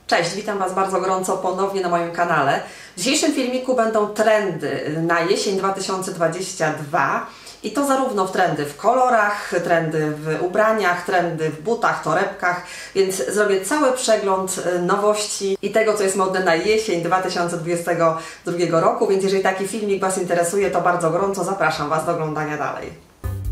Cześć, witam Was bardzo gorąco ponownie na moim kanale. W dzisiejszym filmiku będą trendy na jesień 2022 i to zarówno trendy w kolorach, trendy w ubraniach, trendy w butach, torebkach, więc zrobię cały przegląd nowości i tego, co jest modne na jesień 2022 roku, więc jeżeli taki filmik Was interesuje, to bardzo gorąco zapraszam Was do oglądania dalej.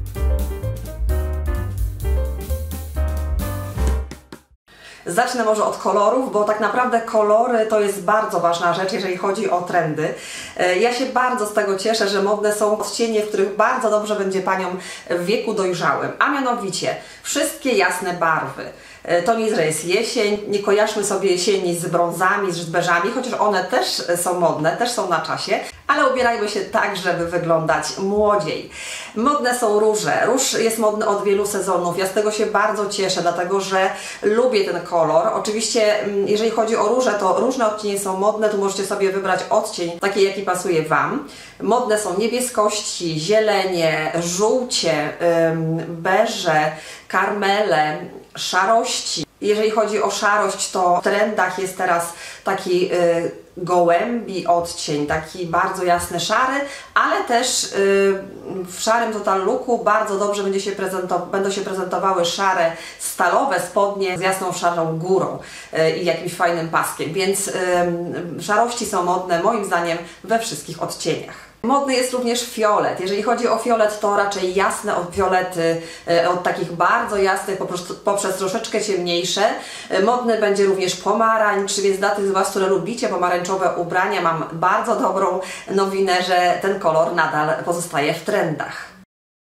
Zacznę może od kolorów, bo tak naprawdę kolory to jest bardzo ważna rzecz, jeżeli chodzi o trendy. Ja się bardzo z tego cieszę, że modne są odcienie, w których bardzo dobrze będzie Paniom w wieku dojrzałym, a mianowicie wszystkie jasne barwy. To nie, że jest jesień, nie kojarzmy sobie jesieni z brązami, z beżami, chociaż one też są modne, też są na czasie, ale ubierajmy się tak, żeby wyglądać młodziej. Modne są róże. Róż jest modny od wielu sezonów. Ja z tego się bardzo cieszę, dlatego że lubię ten kolor. Oczywiście, jeżeli chodzi o róże, to różne odcienie są modne. Tu możecie sobie wybrać odcień taki, jaki pasuje Wam. Modne są niebieskości, zielenie, żółcie, beże, karmele, szarości. Jeżeli chodzi o szarość, to w trendach jest teraz taki gołębi odcień, taki bardzo jasny szary, ale też w szarym total looku bardzo dobrze będą się prezentowały szare stalowe spodnie z jasną szarą górą i jakimś fajnym paskiem, więc szarości są modne moim zdaniem we wszystkich odcieniach. Modny jest również fiolet. Jeżeli chodzi o fiolet, to raczej jasne fiolety, od takich bardzo jasnych poprzez troszeczkę ciemniejsze. Modny będzie również pomarańcz, więc dla tych z Was, które lubicie pomarańczowe ubrania, mam bardzo dobrą nowinę, że ten kolor nadal pozostaje w trendach.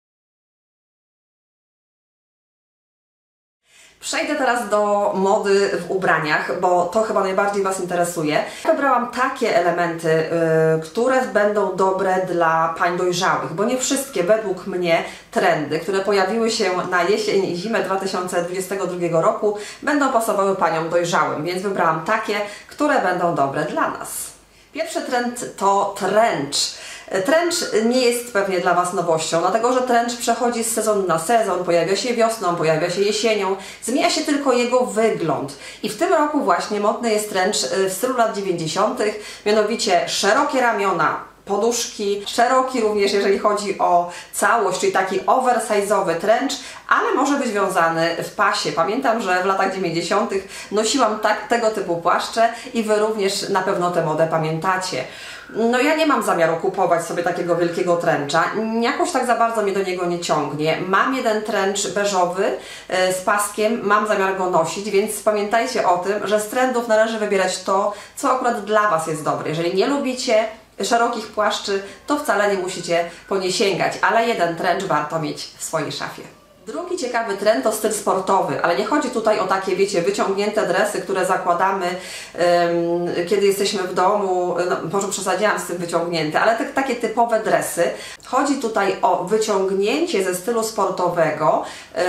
Przejdę teraz do mody w ubraniach, bo to chyba najbardziej Was interesuje. Wybrałam takie elementy, które będą dobre dla pań dojrzałych, bo nie wszystkie według mnie trendy, które pojawiły się na jesień i zimę 2022 roku, będą pasowały paniom dojrzałym, więc wybrałam takie, które będą dobre dla nas. Pierwszy trend to trench. Trench nie jest pewnie dla Was nowością, dlatego że trench przechodzi z sezonu na sezon, pojawia się wiosną, pojawia się jesienią, zmienia się tylko jego wygląd. I w tym roku właśnie modny jest trench w stylu lat 90., mianowicie szerokie ramiona, poduszki, szeroki również jeżeli chodzi o całość, czyli taki oversize'owy trench, ale może być wiązany w pasie. Pamiętam, że w latach 90. nosiłam tego typu płaszcze i Wy również na pewno tę modę pamiętacie. No ja nie mam zamiaru kupować sobie takiego wielkiego trencha, jakoś tak za bardzo mnie do niego nie ciągnie. Mam jeden trench beżowy z paskiem, mam zamiar go nosić, więc pamiętajcie o tym, że z trendów należy wybierać to, co akurat dla Was jest dobre. Jeżeli nie lubicie szerokich płaszczy, to wcale nie musicie po nie sięgać, ale jeden trench warto mieć w swojej szafie. Drugi ciekawy trend to styl sportowy, ale nie chodzi tutaj o takie, wiecie, wyciągnięte dresy, które zakładamy, kiedy jesteśmy w domu, no, może przesadziłam z tym wyciągnięte, ale takie typowe dresy. Chodzi tutaj o wyciągnięcie ze stylu sportowego,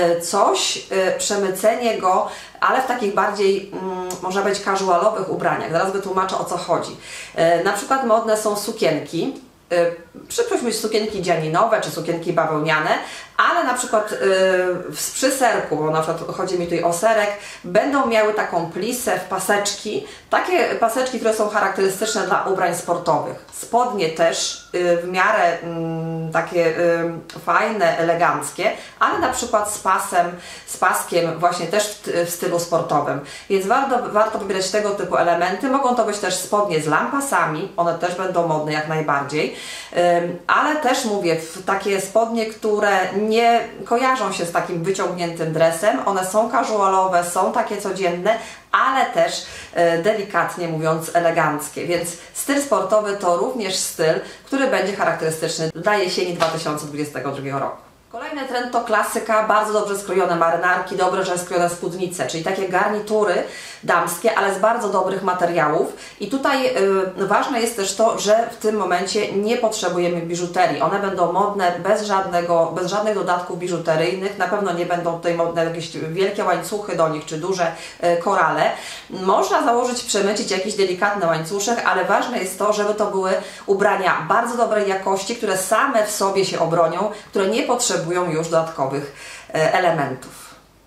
przemycenie go, ale w takich bardziej, można być casualowych ubraniach. Zaraz wytłumaczę, o co chodzi. Na przykład modne są sukienki. Przypuśćmy sukienki dzianinowe czy sukienki bawełniane, ale na przykład przy serku, bo na przykład chodzi mi tutaj o serek, będą miały taką plisę w paseczki, takie paseczki, które są charakterystyczne dla ubrań sportowych. Spodnie też w miarę takie fajne, eleganckie, ale na przykład z paskiem właśnie też w stylu sportowym. Więc warto wybierać tego typu elementy. Mogą to być też spodnie z lampasami, one też będą modne jak najbardziej, ale też mówię, takie spodnie, które nie kojarzą się z takim wyciągniętym dresem, one są casualowe, są takie codzienne, ale też delikatnie mówiąc eleganckie, więc styl sportowy to również styl, który będzie charakterystyczny dla jesieni 2022 roku. Kolejny trend to klasyka, bardzo dobrze skrojone marynarki, dobrze skrojone spódnice, czyli takie garnitury damskie, ale z bardzo dobrych materiałów. I tutaj ważne jest też to, że w tym momencie nie potrzebujemy biżuterii. One będą modne bez żadnych dodatków biżuteryjnych. Na pewno nie będą tutaj modne jakieś wielkie łańcuchy do nich, czy duże korale. Można założyć, przemycić jakiś delikatny łańcuszek, ale ważne jest to, żeby to były ubrania bardzo dobrej jakości, które same w sobie się obronią, które nie potrzebują już dodatkowych elementów.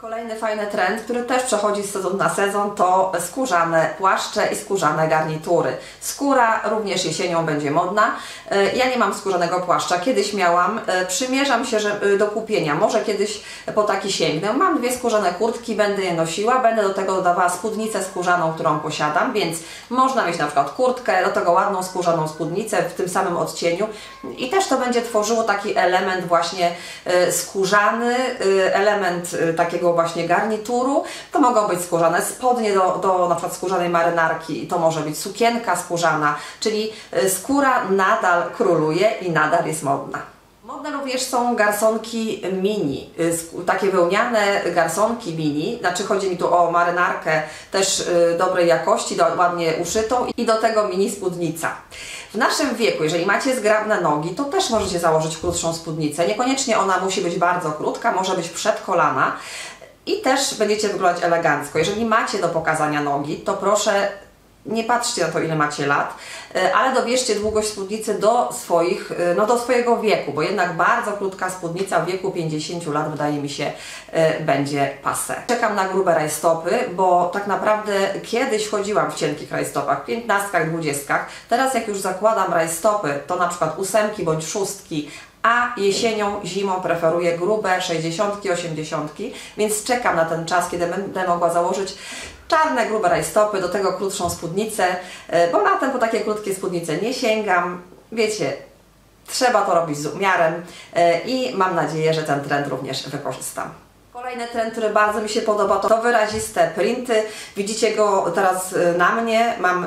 Kolejny fajny trend, który też przechodzi z sezonu na sezon, to skórzane płaszcze i skórzane garnitury. Skóra również jesienią będzie modna. Ja nie mam skórzanego płaszcza, kiedyś miałam, przymierzam się do kupienia, może kiedyś po taki sięgnę. Mam dwie skórzane kurtki, będę je nosiła, będę do tego dodawała spódnicę skórzaną, którą posiadam, więc można mieć na przykład kurtkę, do tego ładną skórzaną spódnicę w tym samym odcieniu i też to będzie tworzyło taki element właśnie skórzany, element takiego właśnie garnituru. To mogą być skórzane spodnie do na przykład skórzanej marynarki, to może być sukienka skórzana, czyli skóra nadal króluje i nadal jest modna. Modne również są garsonki mini, takie wełniane garsonki mini, znaczy chodzi mi tu o marynarkę też dobrej jakości, ładnie uszytą i do tego mini spódnica. W naszym wieku, jeżeli macie zgrabne nogi, to też możecie założyć krótszą spódnicę, niekoniecznie ona musi być bardzo krótka, może być przed kolana i też będziecie wyglądać elegancko. Jeżeli macie do pokazania nogi, to proszę nie patrzcie na to, ile macie lat, ale dobierzcie długość spódnicy do swojego wieku, bo jednak bardzo krótka spódnica w wieku 50 lat, wydaje mi się, będzie passé. Czekam na grube rajstopy, bo tak naprawdę kiedyś chodziłam w cienkich rajstopach, 15, 20. Teraz jak już zakładam rajstopy, to na przykład 8 bądź 6, a jesienią, zimą preferuję grube 60, 80, więc czekam na ten czas, kiedy będę mogła założyć czarne, grube rajstopy, do tego krótszą spódnicę, bo latem po takie krótkie spódnice nie sięgam. Wiecie, trzeba to robić z umiarem i mam nadzieję, że ten trend również wykorzystam. Kolejny trend, który bardzo mi się podoba, to wyraziste printy. Widzicie go teraz na mnie. Mam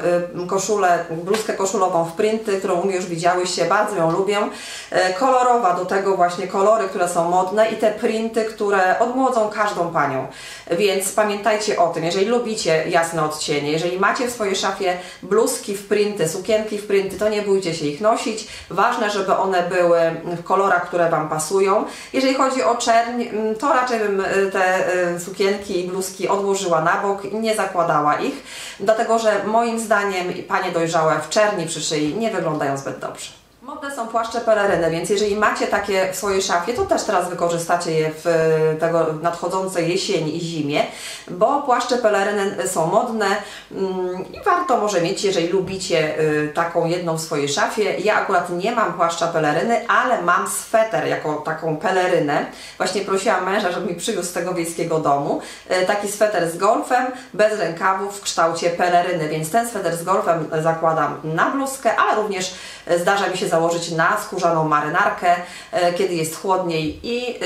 bluzkę koszulową w printy, którą u mnie już widziałyście. Bardzo ją lubię. Kolorowa, do tego właśnie kolory, które są modne i te printy, które odmłodzą każdą panią. Więc pamiętajcie o tym, jeżeli lubicie jasne odcienie, jeżeli macie w swojej szafie bluzki w printy, sukienki w printy, to nie bójcie się ich nosić. Ważne, żeby one były w kolorach, które Wam pasują. Jeżeli chodzi o czerń, to raczej bym te sukienki i bluzki odłożyła na bok i nie zakładała ich, dlatego że moim zdaniem panie dojrzałe w czerni przy szyi nie wyglądają zbyt dobrze. Modne są płaszcze peleryny, więc jeżeli macie takie w swojej szafie, to też teraz wykorzystacie je w tego nadchodzącej jesieni i zimie, bo płaszcze peleryny są modne i warto może mieć, jeżeli lubicie taką jedną w swojej szafie. Ja akurat nie mam płaszcza peleryny, ale mam sweter jako taką pelerynę. Właśnie prosiłam męża, żeby mi przywiózł z tego wiejskiego domu. Taki sweter z golfem, bez rękawów w kształcie peleryny, więc ten sweter z golfem zakładam na bluzkę, ale również zdarza mi się założyć na skórzaną marynarkę, kiedy jest chłodniej i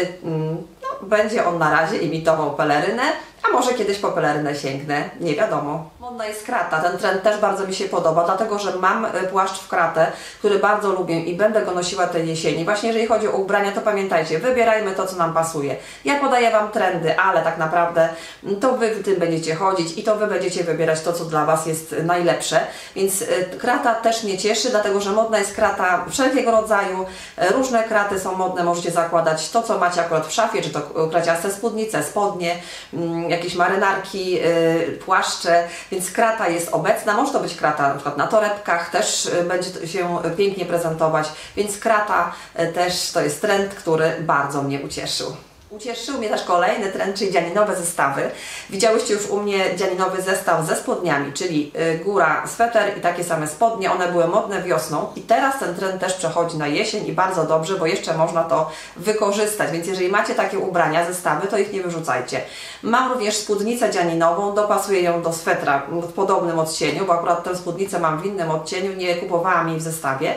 będzie on na razie imitował pelerynę, a może kiedyś po pelerynę sięgnę, nie wiadomo. Modna jest krata, ten trend też bardzo mi się podoba, dlatego że mam płaszcz w kratę, który bardzo lubię i będę go nosiła tej jesieni. Właśnie jeżeli chodzi o ubrania, to pamiętajcie, wybierajmy to, co nam pasuje. Ja podaję Wam trendy, ale tak naprawdę to Wy w tym będziecie chodzić i to Wy będziecie wybierać to, co dla Was jest najlepsze. Więc krata też mnie cieszy, dlatego że modna jest krata wszelkiego rodzaju. Różne kraty są modne, możecie zakładać to, co macie akurat w szafie, czy to kraciaste spódnice, spodnie, jakieś marynarki, płaszcze, więc krata jest obecna. Może to być krata na przykład na torebkach, też będzie się pięknie prezentować, więc krata też to jest trend, który bardzo mnie ucieszył. Ucieszył mnie też kolejny trend, czyli dzianinowe zestawy. Widziałyście już u mnie dzianinowy zestaw ze spodniami, czyli góra, sweter i takie same spodnie. One były modne wiosną i teraz ten trend też przechodzi na jesień i bardzo dobrze, bo jeszcze można to wykorzystać. Więc jeżeli macie takie ubrania, zestawy, to ich nie wyrzucajcie. Mam również spódnicę dzianinową, dopasuję ją do swetra w podobnym odcieniu, bo akurat tę spódnicę mam w innym odcieniu, nie kupowałam jej w zestawie.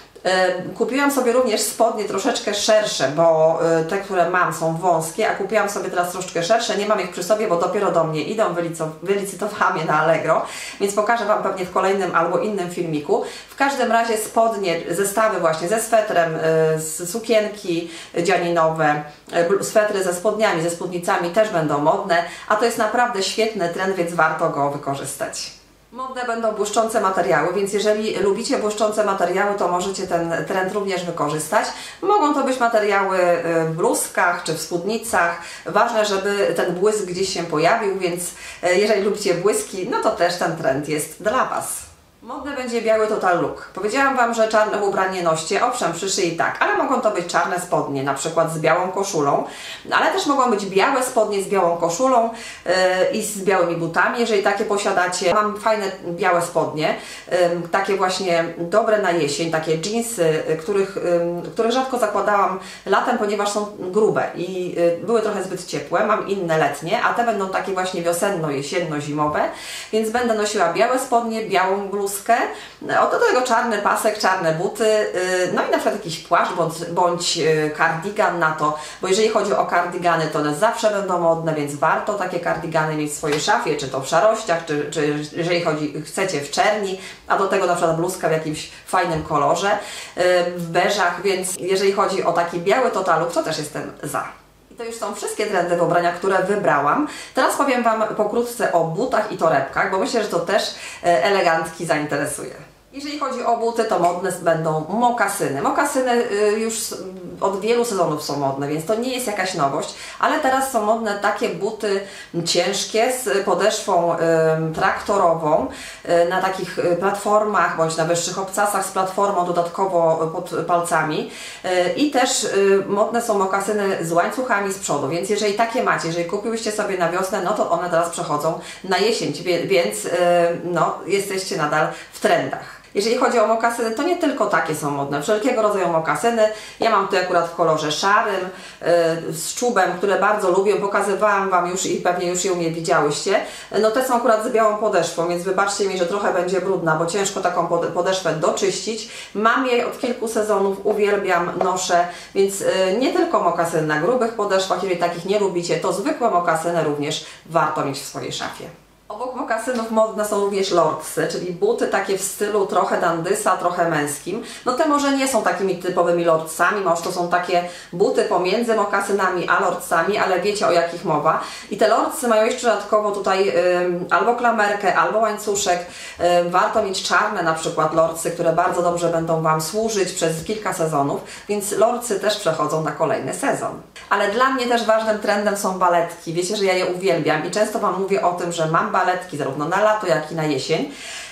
Kupiłam sobie również spodnie troszeczkę szersze, bo te, które mam, są wąskie, a kupiłam sobie teraz troszeczkę szersze. Nie mam ich przy sobie, bo dopiero do mnie idą, wylicytowałam je na Allegro, więc pokażę Wam pewnie w kolejnym albo innym filmiku. W każdym razie spodnie, zestawy właśnie ze swetrem, z sukienki dzianinowe, swetry ze spodniami, ze spódnicami też będą modne, a to jest naprawdę świetny trend, więc warto go wykorzystać. Modne będą błyszczące materiały, więc jeżeli lubicie błyszczące materiały, to możecie ten trend również wykorzystać. Mogą to być materiały w bluzkach czy w spódnicach. Ważne, żeby ten błysk gdzieś się pojawił, więc jeżeli lubicie błyski, no to też ten trend jest dla Was. Modny będzie biały total look. Powiedziałam Wam, że czarnych ubrań nie noście, owszem, przy szyi tak, ale mogą to być czarne spodnie, na przykład z białą koszulą, ale też mogą być białe spodnie z białą koszulą i z białymi butami, jeżeli takie posiadacie. Mam fajne białe spodnie, takie właśnie dobre na jesień, takie dżinsy, których rzadko zakładałam latem, ponieważ są grube i były trochę zbyt ciepłe. Mam inne letnie, a te będą takie właśnie wiosenno-jesienno-zimowe, więc będę nosiła białe spodnie, białą bluzkę, do tego czarny pasek, czarne buty, no i na przykład jakiś płaszcz bądź kardigan na to, bo jeżeli chodzi o kardigany, to one zawsze będą modne, więc warto takie kardigany mieć w swojej szafie, czy to w szarościach, czy jeżeli chcecie w czerni, a do tego na przykład bluzka w jakimś fajnym kolorze, w beżach, więc jeżeli chodzi o taki biały totaluk, to też jestem za. To już są wszystkie trendy w ubraniach, które wybrałam. Teraz powiem Wam pokrótce o butach i torebkach, bo myślę, że to też elegantki zainteresuje. Jeżeli chodzi o buty, to modne będą mokasyny. Mokasyny już od wielu sezonów są modne, więc to nie jest jakaś nowość, ale teraz są modne takie buty ciężkie z podeszwą traktorową na takich platformach bądź na wyższych obcasach z platformą dodatkowo pod palcami i też modne są mokasyny z łańcuchami z przodu, więc jeżeli takie macie, jeżeli kupiłyście sobie na wiosnę, no to one teraz przechodzą na jesień, więc no, jesteście nadal w trendach. Jeżeli chodzi o mokasyny, to nie tylko takie są modne, wszelkiego rodzaju mokasyny. Ja mam tu akurat w kolorze szarym, z czubem, które bardzo lubię, pokazywałam Wam już i pewnie już je u mnie widziałyście. No te są akurat z białą podeszwą, więc wybaczcie mi, że trochę będzie brudna, bo ciężko taką podeszwę doczyścić. Mam jej od kilku sezonów, uwielbiam, noszę, więc nie tylko mokasyny na grubych podeszwach, jeżeli takich nie lubicie, to zwykłe mokasyny również warto mieć w swojej szafie. Obok mokasynów modne są również lordsy, czyli buty takie w stylu trochę dandysa, trochę męskim. No te może nie są takimi typowymi lordsami, może to są takie buty pomiędzy mokasynami a lordsami, ale wiecie o jakich mowa. I te lordsy mają jeszcze dodatkowo tutaj albo klamerkę, albo łańcuszek. Warto mieć czarne na przykład lordsy, które bardzo dobrze będą Wam służyć przez kilka sezonów, więc lordsy też przechodzą na kolejny sezon. Ale dla mnie też ważnym trendem są baletki. Wiecie, że ja je uwielbiam i często Wam mówię o tym, że mam baletki zarówno na lato, jak i na jesień.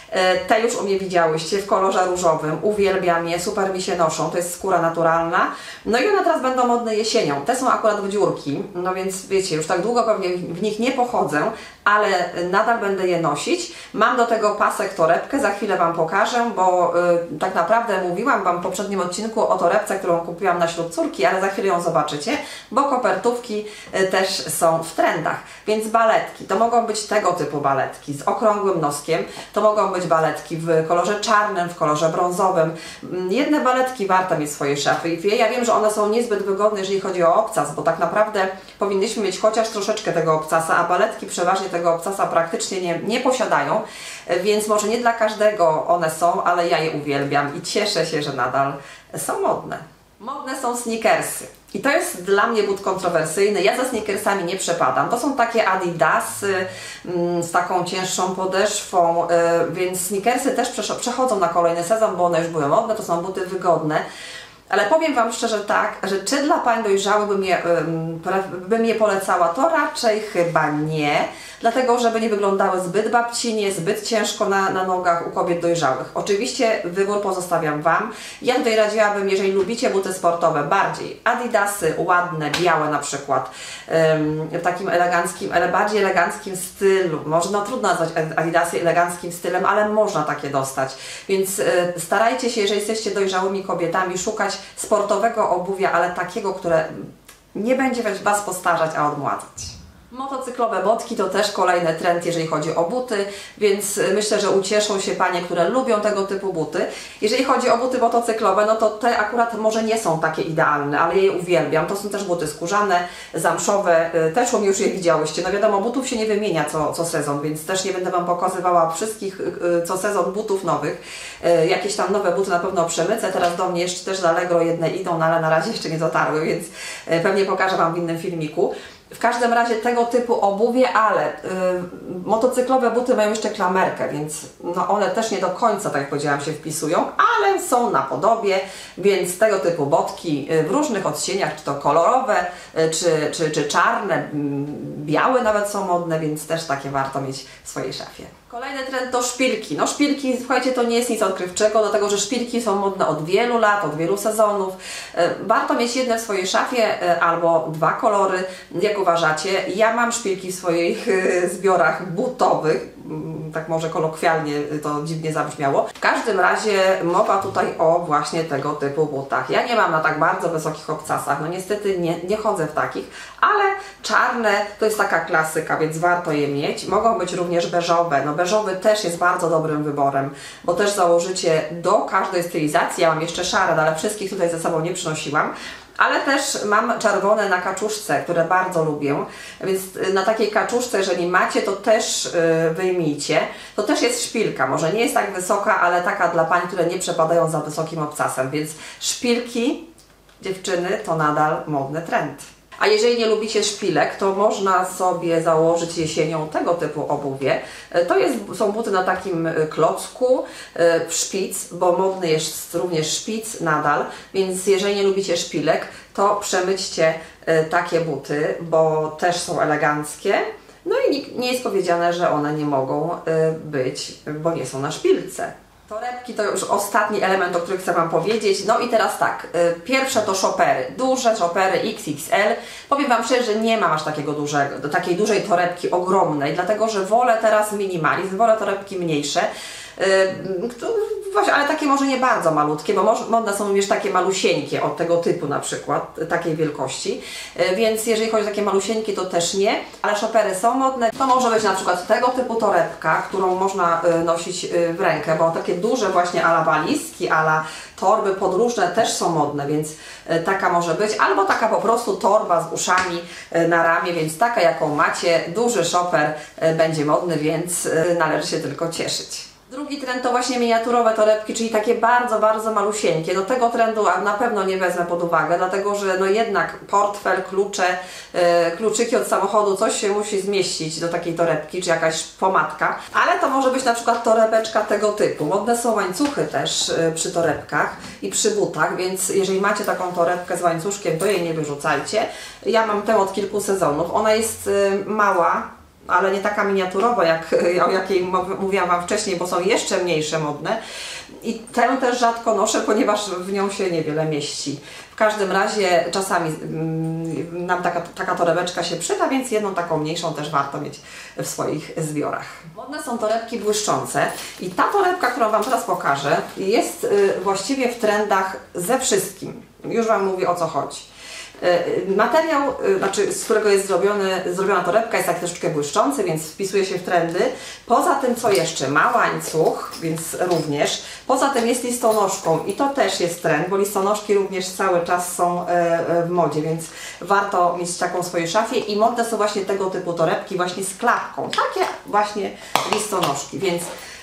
Te już u mnie widziałyście w kolorze różowym, uwielbiam je, super mi się noszą, to jest skóra naturalna. No i one teraz będą modne jesienią, te są akurat w dziurki, no więc wiecie, już tak długo pewnie w nich nie pochodzę, ale nadal będę je nosić. Mam do tego pasek torebkę, za chwilę Wam pokażę, bo tak naprawdę mówiłam Wam w poprzednim odcinku o torebce, którą kupiłam na ślub córki, ale za chwilę ją zobaczycie, bo kopertówki też są w trendach. Więc baletki, to mogą być tego typu baletki z okrągłym noskiem, to mogą być baletki w kolorze czarnym, w kolorze brązowym. Jedne baletki warto mieć w swojej szafie. Ja wiem, że one są niezbyt wygodne, jeżeli chodzi o obcas, bo tak naprawdę powinniśmy mieć chociaż troszeczkę tego obcasa, a baletki przeważnie tego obcasa praktycznie nie posiadają, więc może nie dla każdego one są, ale ja je uwielbiam i cieszę się, że nadal są modne. Modne są sneakersy. I to jest dla mnie but kontrowersyjny. Ja za sneakersami nie przepadam. To są takie adidasy z taką cięższą podeszwą, więc sneakersy też przechodzą na kolejny sezon, bo one już były modne, to są buty wygodne. Ale powiem Wam szczerze tak, że czy dla pań dojrzałych bym je polecała, to raczej chyba nie, dlatego żeby nie wyglądały zbyt babcinie, zbyt ciężko na nogach u kobiet dojrzałych. Oczywiście wybór pozostawiam Wam. Ja tutaj radziłabym, jeżeli lubicie buty sportowe, bardziej adidasy, ładne, białe na przykład, w takim eleganckim, ale bardziej eleganckim stylu. Może no trudno nazwać adidasy eleganckim stylem, ale można takie dostać. Więc starajcie się, jeżeli jesteście dojrzałymi kobietami, szukać sportowego obuwia, ale takiego, które nie będzie Was postarzać, a odmładzać. Motocyklowe botki to też kolejny trend, jeżeli chodzi o buty, więc myślę, że ucieszą się panie, które lubią tego typu buty. Jeżeli chodzi o buty motocyklowe, no to te akurat może nie są takie idealne, ale ja je uwielbiam. To są też buty skórzane, zamszowe, też u mnie już je widziałyście. No wiadomo, butów się nie wymienia co sezon, więc też nie będę Wam pokazywała wszystkich co sezon butów nowych. Jakieś tam nowe buty na pewno przemycę. Teraz do mnie jeszcze też z Allegro jedne idą, no ale na razie jeszcze nie dotarły, więc pewnie pokażę Wam w innym filmiku. W każdym razie tego typu obuwie, ale motocyklowe buty mają jeszcze klamerkę, więc no one też nie do końca, tak jak powiedziałam, się wpisują, ale są na podobie, więc tego typu botki w różnych odcieniach, czy to kolorowe, czy czarne, białe nawet są modne, więc też takie warto mieć w swojej szafie. Kolejny trend to szpilki. No szpilki, słuchajcie, to nie jest nic odkrywczego, dlatego że szpilki są modne od wielu lat, od wielu sezonów. Warto mieć jedne w swojej szafie albo dwa kolory, jak uważacie. Ja mam szpilki w swoich zbiorach butowych, tak może kolokwialnie to dziwnie zabrzmiało. W każdym razie mowa tutaj o właśnie tego typu butach. Ja nie mam na tak bardzo wysokich obcasach, no niestety nie chodzę w takich, ale czarne to jest taka klasyka, więc warto je mieć. Mogą być również beżowe. No beżowy też jest bardzo dobrym wyborem, bo też założycie do każdej stylizacji. Ja mam jeszcze szare, ale wszystkich tutaj ze sobą nie przynosiłam. Ale też mam czerwone na kaczuszce, które bardzo lubię, więc na takiej kaczuszce, jeżeli macie, to też wyjmijcie. To też jest szpilka, może nie jest tak wysoka, ale taka dla pań, które nie przepadają za wysokim obcasem, więc szpilki, dziewczyny, to nadal modny trend. A jeżeli nie lubicie szpilek, to można sobie założyć jesienią tego typu obuwie. Są buty na takim klocku, w szpic, bo modny jest również szpic nadal, więc jeżeli nie lubicie szpilek, to przemyćcie takie buty, bo też są eleganckie. No i nie jest powiedziane, że one nie mogą być, bo nie są na szpilce. Torebki to już ostatni element, o którym chcę Wam powiedzieć. No i teraz tak, pierwsze to szopery, duże szopery XXL. Powiem Wam szczerze, że nie mam aż takiej dużej torebki ogromnej, dlatego że wolę teraz minimalizm, wolę torebki mniejsze. Właśnie, ale takie może nie bardzo malutkie, bo modne są również takie malusieńkie od tego typu na przykład, takiej wielkości, więc jeżeli chodzi o takie malusieńkie, to też nie, ale szopery są modne. To może być na przykład tego typu torebka, którą można nosić w rękę, bo takie duże właśnie ala walizki, ala torby podróżne też są modne, więc taka może być, albo taka po prostu torba z uszami na ramię, więc taka jaką macie, duży szoper będzie modny, więc należy się tylko cieszyć. Drugi trend to właśnie miniaturowe torebki, czyli takie bardzo, bardzo malusieńkie. No tego trendu na pewno nie wezmę pod uwagę, dlatego że no jednak portfel, klucze, kluczyki od samochodu, coś się musi zmieścić do takiej torebki, czy jakaś pomadka. Ale to może być na przykład torebeczka tego typu. Modne są łańcuchy też przy torebkach i przy butach, więc jeżeli macie taką torebkę z łańcuszkiem, to jej nie wyrzucajcie. Ja mam tę od kilku sezonów. Ona jest mała, ale nie taka miniaturowa, o jakiej mówiłam Wam wcześniej, bo są jeszcze mniejsze modne. I tę też rzadko noszę, ponieważ w nią się niewiele mieści. W każdym razie czasami nam taka torebeczka się przyda, więc jedną taką mniejszą też warto mieć w swoich zbiorach. Modne są torebki błyszczące i ta torebka, którą Wam teraz pokażę, jest właściwie w trendach ze wszystkim. Już Wam mówię, o co chodzi. Materiał, z którego jest zrobiona torebka, jest tak troszeczkę błyszczący, więc wpisuje się w trendy. Poza tym, co jeszcze? Ma łańcuch, więc również. Poza tym jest listonoszką i to też jest trend, bo listonoszki również cały czas są w modzie, więc warto mieć taką w swojej szafie i modne są właśnie tego typu torebki właśnie z klapką. Takie właśnie listonoszki, więc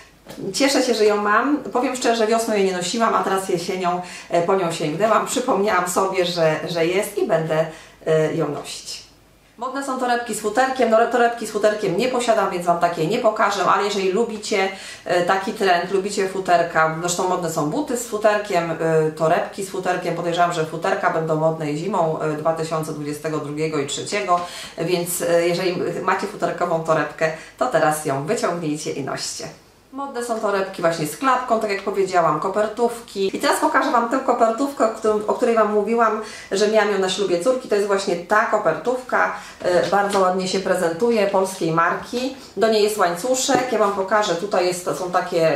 cieszę się, że ją mam. Powiem szczerze, wiosną jej nie nosiłam, a teraz jesienią po nią sięgnęłam. Przypomniałam sobie, że jest i będę ją nosić. Modne są torebki z futerkiem. No, torebki z futerkiem nie posiadam, więc Wam takiej nie pokażę, ale jeżeli lubicie taki trend, lubicie futerka, zresztą modne są buty z futerkiem, torebki z futerkiem, podejrzewam, że futerka będą modne i zimą 2022 i 2023, więc jeżeli macie futerkową torebkę, to teraz ją wyciągnijcie i noście. Modne są torebki właśnie z klapką, tak jak powiedziałam, kopertówki. I teraz pokażę Wam tę kopertówkę, o której Wam mówiłam, że miałam ją na ślubie córki. To jest właśnie ta kopertówka. Bardzo ładnie się prezentuje, polskiej marki. Do niej jest łańcuszek. Ja Wam pokażę, tutaj są takie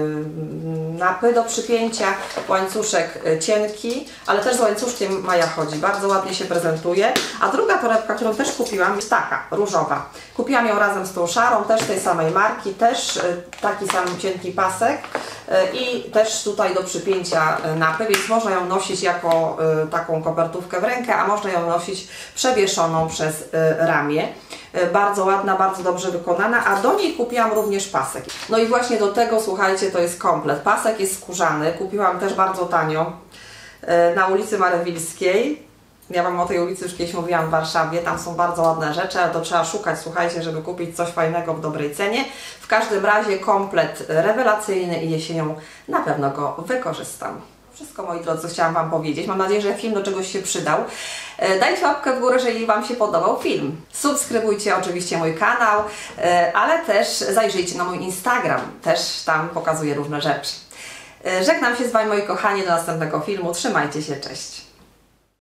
napy do przypięcia. Łańcuszek cienki, ale też z łańcuszkiem Maja chodzi. Bardzo ładnie się prezentuje. A druga torebka, którą też kupiłam, jest taka, różowa. Kupiłam ją razem z tą szarą, też tej samej marki, też taki sam cienki pasek i też tutaj do przypięcia napy, więc można ją nosić jako taką kopertówkę w rękę, a można ją nosić przewieszoną przez ramię. Bardzo ładna, bardzo dobrze wykonana, a do niej kupiłam również pasek. No i właśnie do tego, słuchajcie, to jest komplet. Pasek jest skórzany, kupiłam też bardzo tanio na ulicy Marewilskiej. Ja Wam o tej ulicy już kiedyś mówiłam w Warszawie, tam są bardzo ładne rzeczy, ale to trzeba szukać, słuchajcie, żeby kupić coś fajnego w dobrej cenie. W każdym razie komplet rewelacyjny i jesienią na pewno go wykorzystam. wszystko, moi drodzy, co chciałam Wam powiedzieć. Mam nadzieję, że film do czegoś się przydał. Dajcie łapkę w górę, jeżeli Wam się podobał film. Subskrybujcie oczywiście mój kanał, ale też zajrzyjcie na mój Instagram. Też tam pokazuję różne rzeczy. Żegnam się z Wami, moi kochani, do następnego filmu. Trzymajcie się, cześć!